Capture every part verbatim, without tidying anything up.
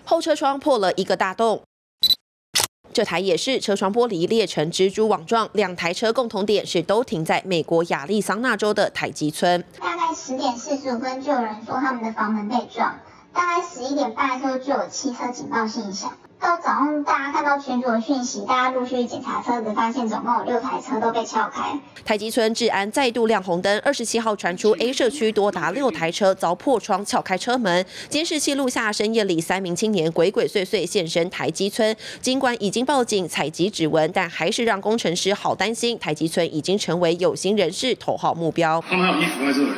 后车窗破了一个大洞。 这台也是车窗玻璃裂成蜘蛛网状，两台车共同点是都停在美国亚利桑那州的台积村。 大概十点四十五分就有人说他们的房门被撞，大概十一点半的时候就有汽车警报信响。到早上大家看到群组的讯息，大家陆续检查车子，发现总共有六台车都被撬开。 台积村治安再度亮红灯，二十七号传出 A 社区多达六台车遭破窗撬开车门，监视器录下深夜里三名青年鬼鬼祟祟现身台积村。尽管已经报警采集指纹，但还是让工程师好担心，台积村已经成为有心人士头号目标。 他们还有衣服在这里，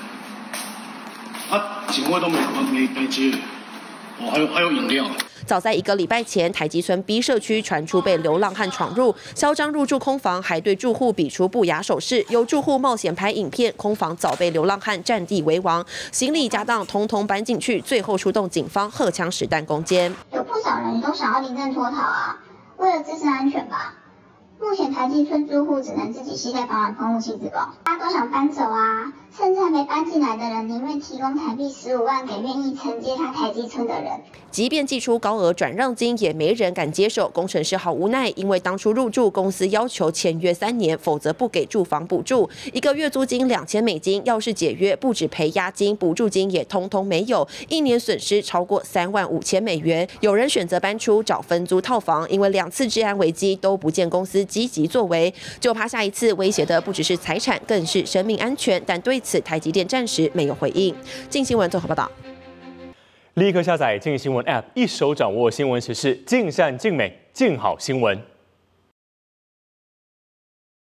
啊，警卫都没没没接，哦，还有还有饮料。 早在一个礼拜前，台积村 B 社区传出被流浪汉闯入，嚣张入住空房，还对住户比出不雅手势。有住户冒险拍影片，空房早被流浪汉占地为王，行李家当统统搬进去，最后出动警方荷枪实弹攻坚。 有不少人都想要临阵脱逃啊，为了自身安全吧。 目前台积村住户只能自己携带防染喷雾器自保，大家都想搬走啊，甚至还没搬进来的人宁愿提供台币十五万给愿意承接他台积村的人。 即便寄出高额转让金，也没人敢接手。工程师好无奈，因为当初入住公司要求签约三年，否则不给住房补助，一个月租金两千美金，要是解约，不止赔押金，补助金也通通没有，一年损失超过三万五千美元。有人选择搬出找分租套房，因为两次治安危机都不见公司 积极作为，就怕下一次威胁的不只是财产，更是生命安全。但对此，台积电暂时没有回应。镜新闻综合报道。 立刻下载镜新闻 App， 一手掌握新闻时事，尽善尽美，尽好新闻。